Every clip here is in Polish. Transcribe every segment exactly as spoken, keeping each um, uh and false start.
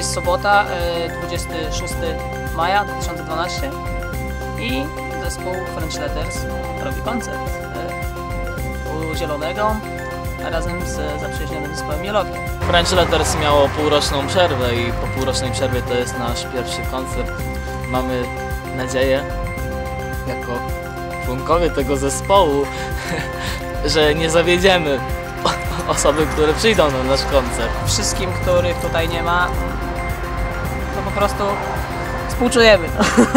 jest sobota, dwudziestego szóstego maja dwa tysiące dwunastego i zespół French Letters robi koncert u Zielonego razem z zaprzyjaźnionym zespołem Mielowi. French Letters miało półroczną przerwę i po półrocznej przerwie to jest nasz pierwszy koncert. Mamy nadzieję, jako członkowie tego zespołu, że nie zawiedziemy osoby, które przyjdą na nasz koncert. Wszystkim, których tutaj nie ma, to po prostu współczujemy.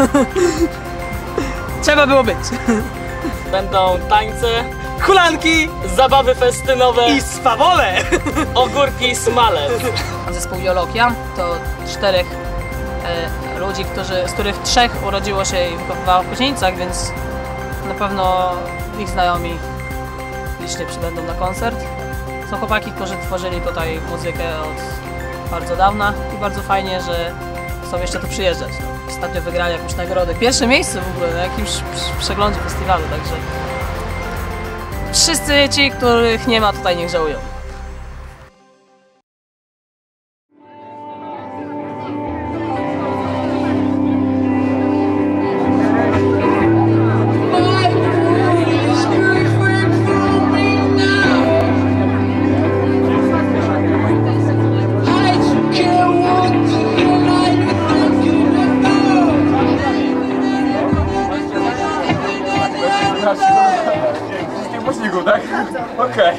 Trzeba było być. Będą tańce, hulanki, zabawy festynowe i swawole, ogórki i smalec. Zespół Jolokia to czterech e, ludzi, którzy, z których trzech urodziło się i wychowywało w Koźnienicach, więc na pewno ich znajomi licznie przybędą na koncert. Są chłopaki, którzy tworzyli tutaj muzykę od bardzo dawna i bardzo fajnie, że chcą jeszcze tu przyjeżdżać. No, ostatnio wygrali jakąś nagrodę. Pierwsze miejsce w ogóle na jakimś przeglądzie festiwalu, także wszyscy ci, których nie ma tutaj, niech żałują. Wszystkich głośników, tak? Okej. Okay.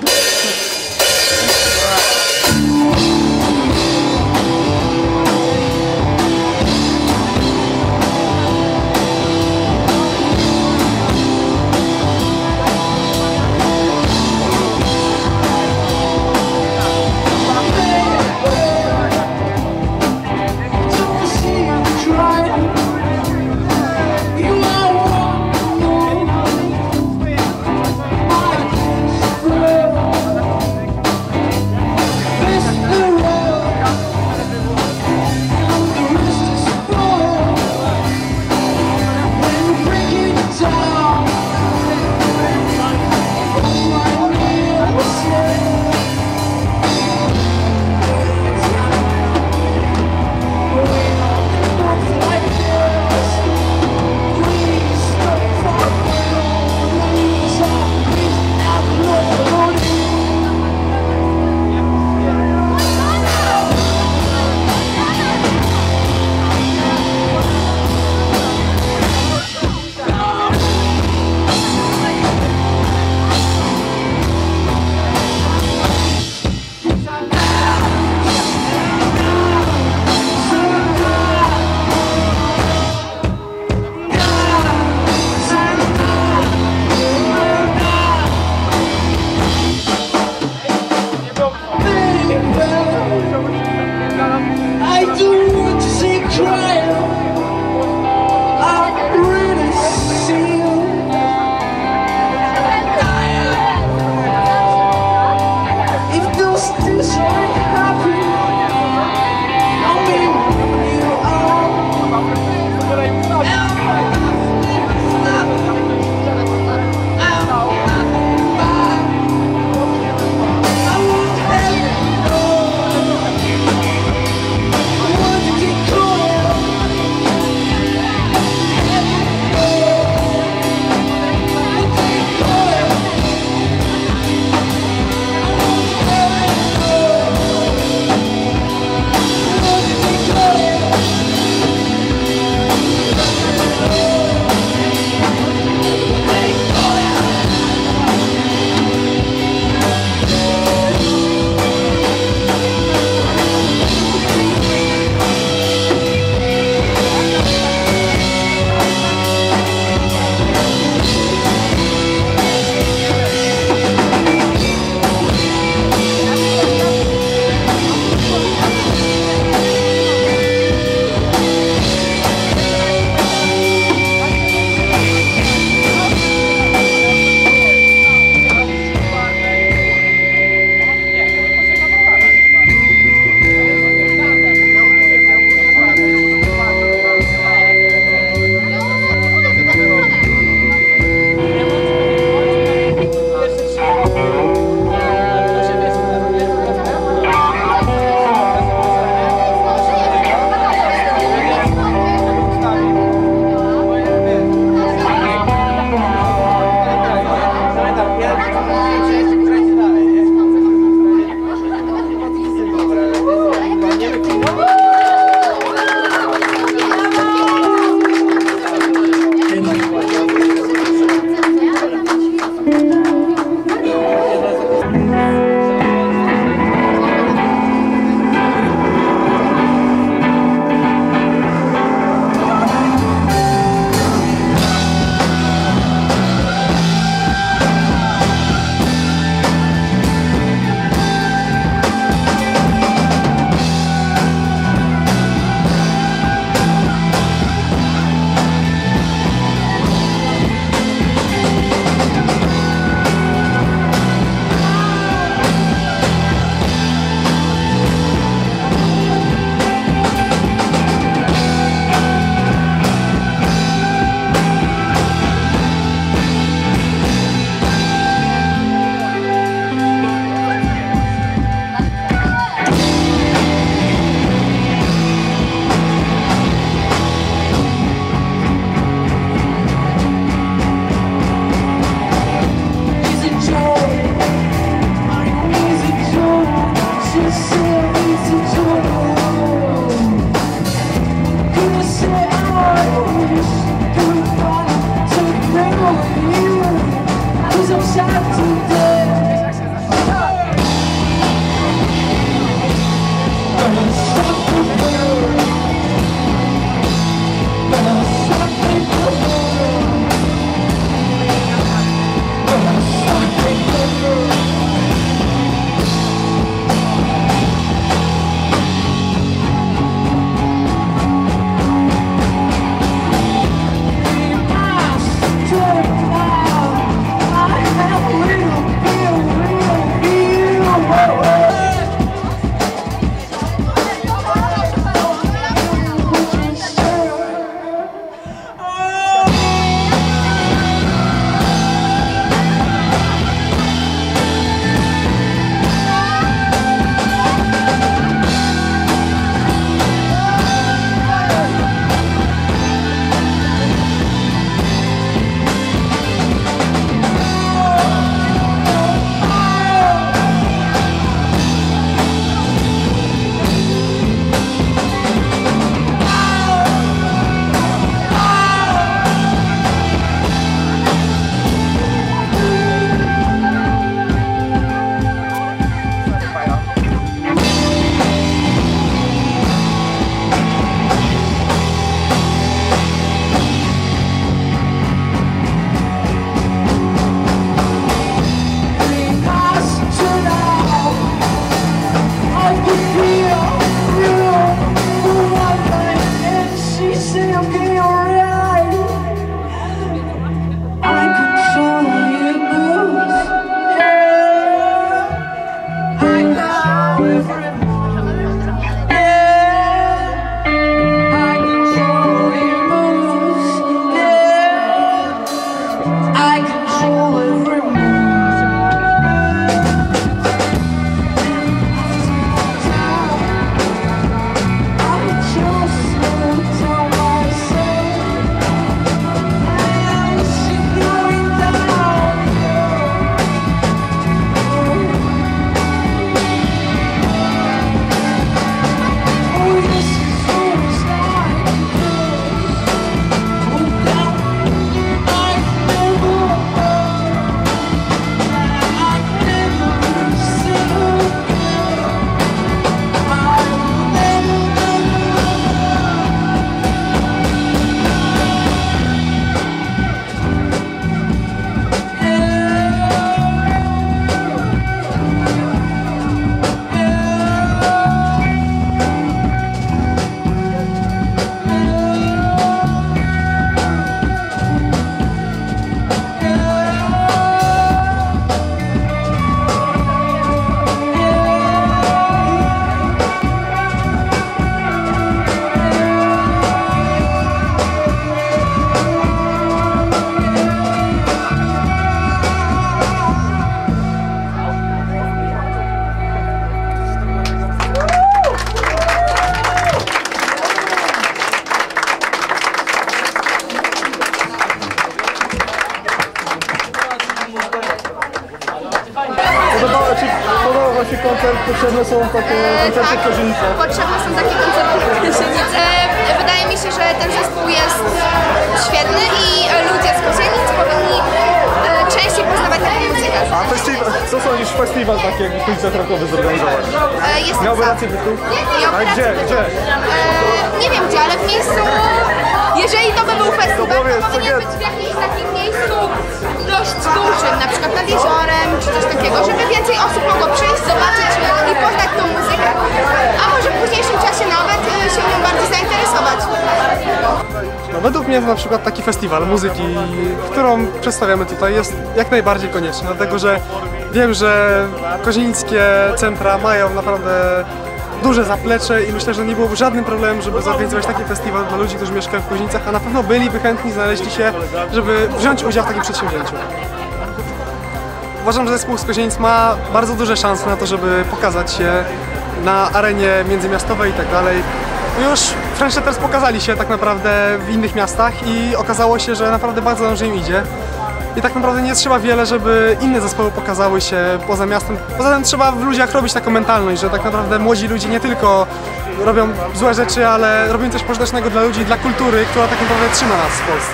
potrzebne są takie koncerty w Kozienicach? Potrzebne są takie koncerty w Kozienicach. E, wydaje mi się, że ten zespół jest świetny i ludzie z Kozienic powinni e, częściej poznawać taką muzykę. A festiwal, co sądzisz, festiwal taki jak koncert rockowy zorganizować? E, jestem Miałby za. rację bytu? Miałby A rację gdzie, bytu. gdzie? E, nie wiem gdzie, ale w miejscu, jeżeli to by był festiwal, To powiedz, to powinien co być w jakimś takim miejscu dość dużym, na przykład nad jeziorem czy coś takiego, żeby więcej osób mogło przyjść, zobaczyć i poznać tą muzykę, a może w późniejszym czasie nawet e, się nią bardziej zainteresować. No, według mnie na przykład taki festiwal muzyki, którą przedstawiamy tutaj, jest jak najbardziej konieczny, dlatego że wiem, że kozienickie centra mają naprawdę duże zaplecze i myślę, że nie byłoby żadnym problemem, żeby zorganizować taki festiwal dla ludzi, którzy mieszkają w Kozienicach, a na pewno byliby chętni, znaleźli się, żeby wziąć udział w takim przedsięwzięciu. Uważam, że zespół z Kozienic ma bardzo duże szanse na to, żeby pokazać się na arenie międzymiastowej i tak dalej. Już Frenchsetters pokazali się tak naprawdę w innych miastach i okazało się, że naprawdę bardzo dobrze im idzie. I tak naprawdę nie trzeba wiele, żeby inne zespoły pokazały się poza miastem. Poza tym trzeba w ludziach robić taką mentalność, że tak naprawdę młodzi ludzie nie tylko robią złe rzeczy, ale robią coś pożytecznego dla ludzi, dla kultury, która tak naprawdę trzyma nas w Polsce.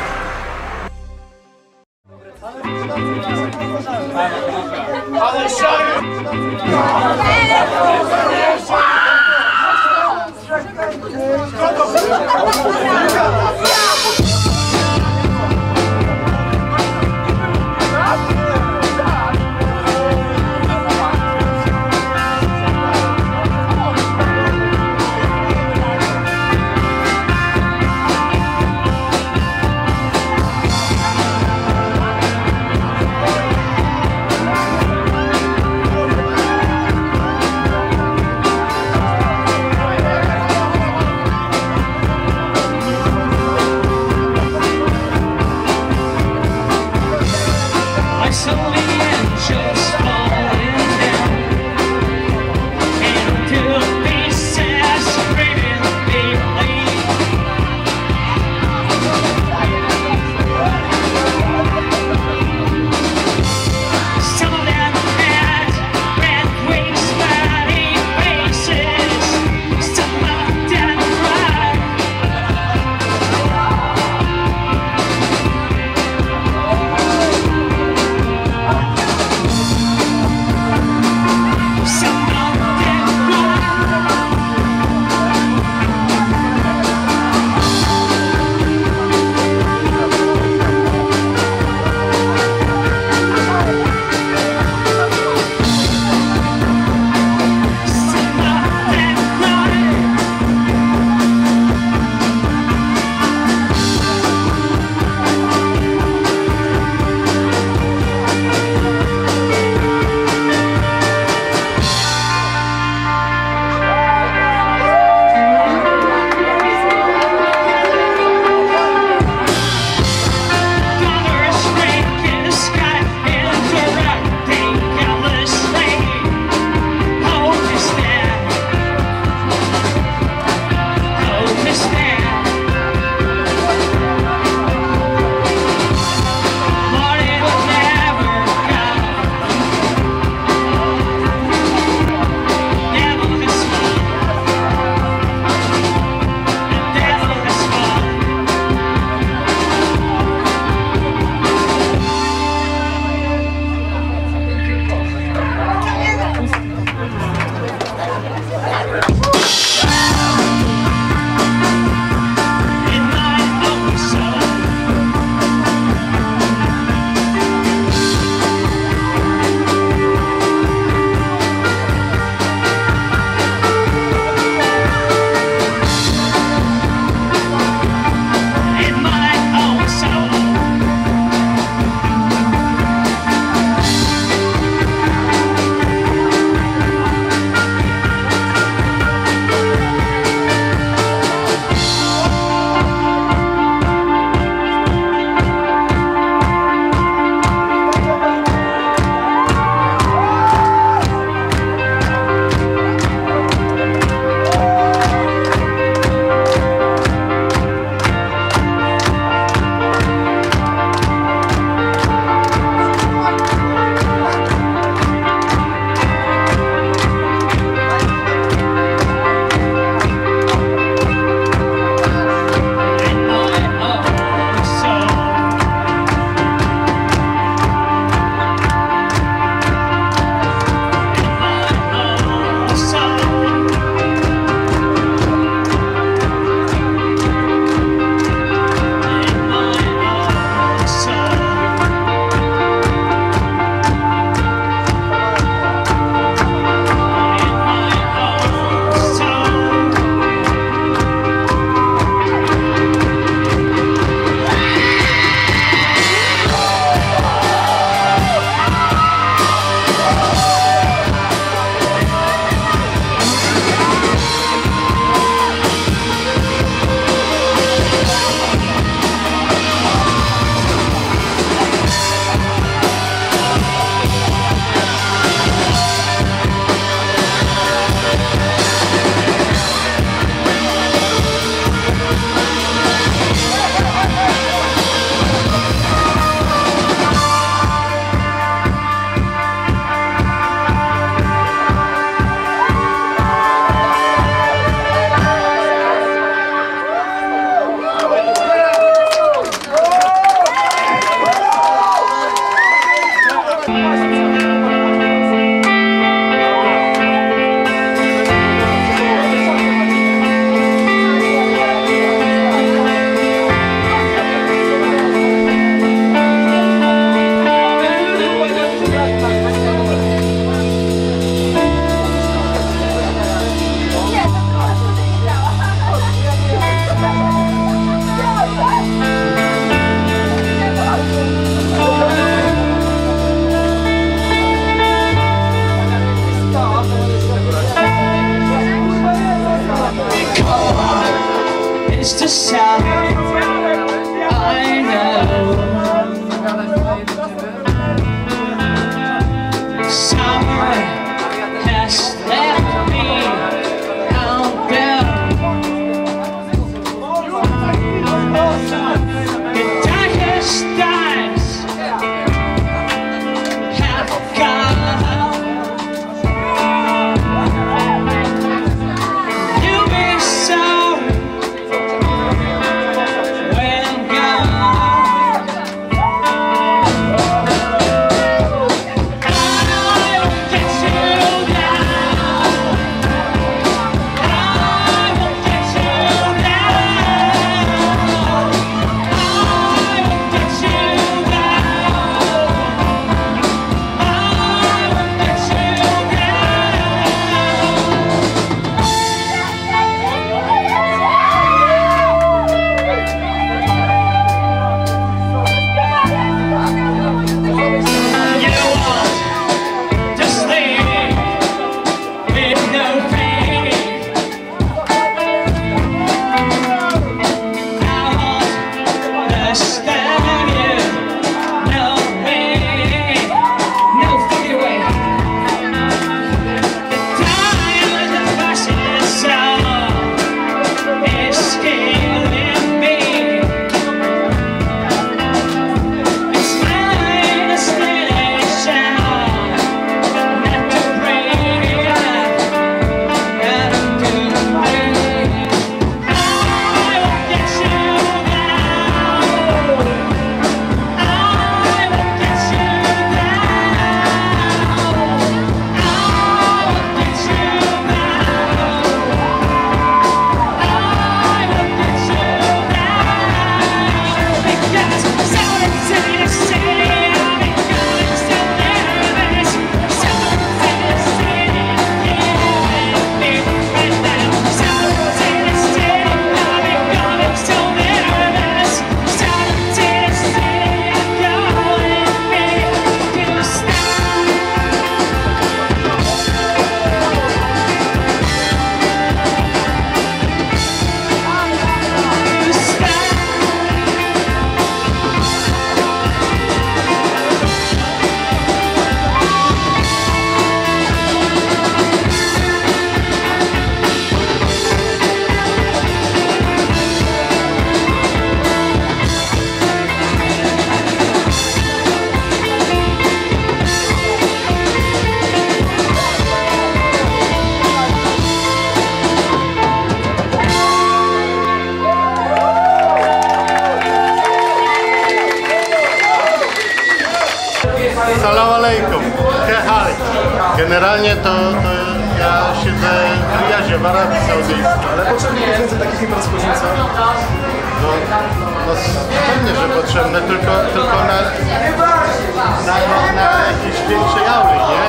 Salam alejkum. Hej. Generalnie to, to ja siedzę w Riyadzie, w Arabii Saudyjskiej. Ale potrzebny jest więcej takich imprez w Kozienicy. No, no pewnie, że potrzebne, tylko, tylko na, na, na, na jakiejś większej auli, nie?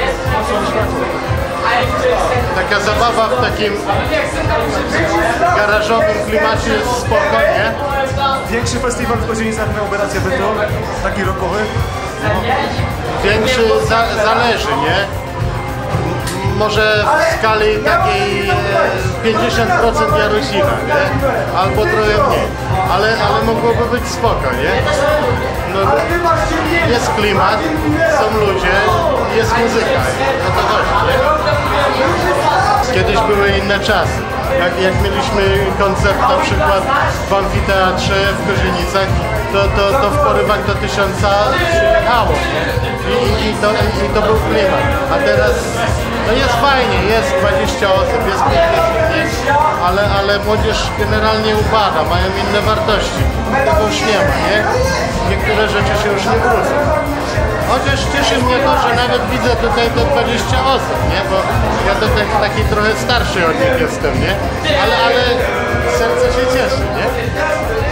Taka zabawa w takim garażowym klimacie jest spokojnie. Większy festiwal w Kozienicach miałby rację bytu, taki rockowy. Większy za, zależy, nie? Może w skali takiej pięćdziesiąt procent Jarosina, nie? Albo trochę mniej. Ale, ale mogłoby być spoko, nie? No, jest klimat, są ludzie, jest muzyka. O to chodzi, nie? Kiedyś były inne czasy. Jak, jak mieliśmy koncert na przykład w amfiteatrze w Kozienicach, to, to, to w porywach do tysiąca przyjechało, nie? I, i, to, I to był klimat. A teraz no jest fajnie, jest dwadzieścia osób, jest pięćdziesiąt, ale, ale młodzież generalnie upada, mają inne wartości. Tego już nie ma, nie? Niektóre rzeczy się już nie wrócą. Chociaż cieszy mnie to, że nawet widzę tutaj te dwadzieścia osób, nie? Bo ja to tak, taki trochę starszy od nich jestem, nie? Ale, ale serce się cieszy, nie?